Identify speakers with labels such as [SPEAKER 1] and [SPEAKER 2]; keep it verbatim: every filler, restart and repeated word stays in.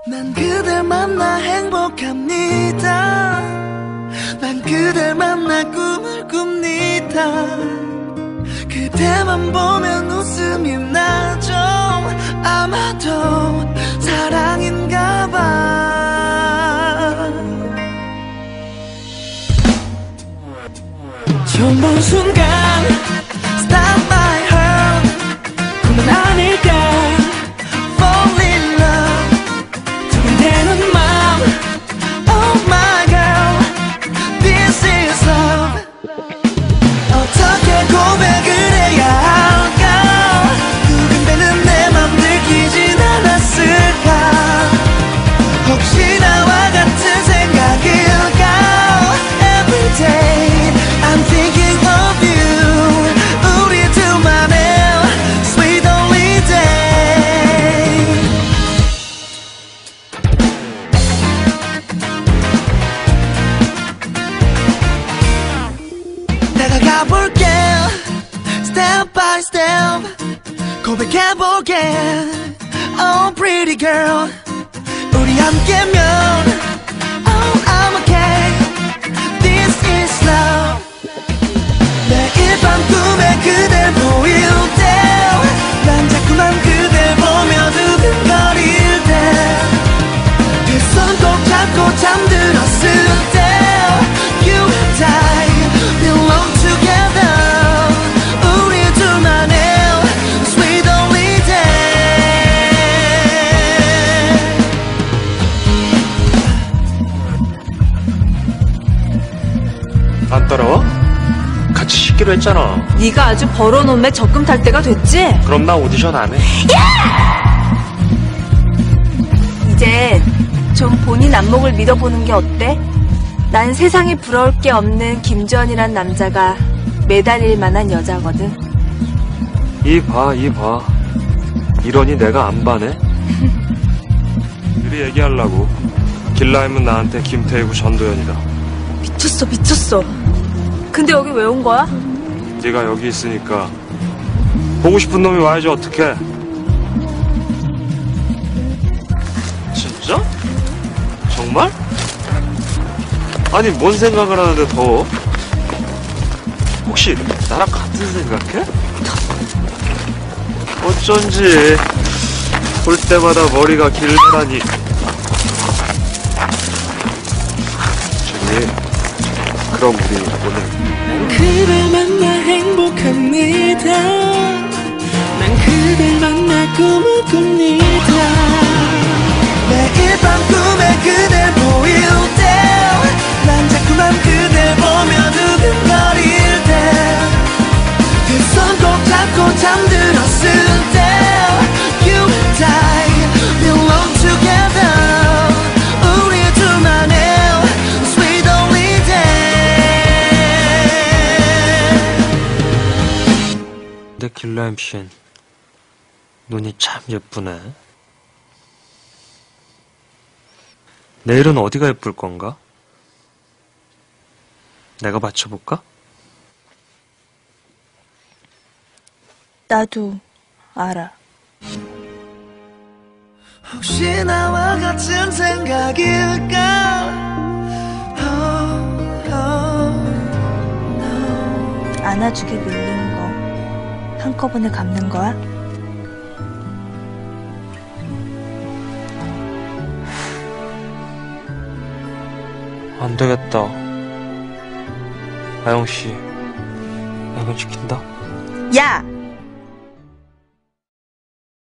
[SPEAKER 1] 난 그댈 만나 행복합니다. 난 그댈 만나 꿈을 꿉니다. 그대만 보면 웃음이 나죠. 아마도 사랑인가봐. 처음 본 순간 Stop my heart. 꿈은 아닐까. Fall in love. 두근대는 맘. Oh my girl, this is love. 어떻게 고백을 해야 할까. 두근대는 내 맘 들키진 않았을까. 혹시 나와 같은 생각일까. Everyday I'm thinking of you. 우리 둘만의 sweet only day. 다가가볼게 step by step. 고백해볼게 oh pretty girl. 우리 함께면 oh I'm okay. This is love. 매일 밤 꿈에 그댈 보일 때 난 자꾸만 그댈 보며 두근거릴 때 그 손 꼭 잡고 잠들었을 때 You and I belong together. 우리 둘만의 sweet only day.
[SPEAKER 2] 안 따라와? 같이 씻기로 했잖아.
[SPEAKER 3] 네가 아주 벌어놓음에 적금 탈 때가 됐지?
[SPEAKER 2] 그럼 나 오디션 안 해.
[SPEAKER 3] 이제 좀 본인 안목을 믿어보는 게 어때? 난 세상에 부러울 게 없는 김주환이란 남자가 매달릴 만한 여자거든.
[SPEAKER 2] 이 봐, 이 봐. 이러니 내가 안 반해? 미리 얘기하려고. 길라임은 나한테 김태희고 전도연이다.
[SPEAKER 3] 미쳤어 미쳤어. 근데 여기 왜 온 거야?
[SPEAKER 2] 네가 여기 있으니까 보고 싶은 놈이 와야지 어떡해. 진짜? 정말? 아니 뭔 생각을 하는데 더? 혹시 나랑 같은 생각해? 어쩐지 볼 때마다 머리가 길다니. 저기 그럼 우리 오늘
[SPEAKER 1] 그댈 만나 행복합니다. 난 그댈 만나 꿈을 꿉니다. 매일 밤 꿈에 그댈 보일 때 난 자꾸만 그댈 보며 두근거릴 때 그 손 꼭 잡고 잠들었을 때 You and I belong together. 우리 둘만의 sweet only day.
[SPEAKER 2] 내 길라임 씨 눈이 참 예쁘네. 내일은 어디가 예쁠 건가? 내가 맞춰볼까?
[SPEAKER 3] 나도 알아.
[SPEAKER 1] 혹시 나와 같은 생각일까. oh, oh, no.
[SPEAKER 3] 안아주게 밀리는 거 한꺼번에 갚는 거야?
[SPEAKER 2] 안 되겠다. 아영씨, 약은 시킨다.
[SPEAKER 3] 야!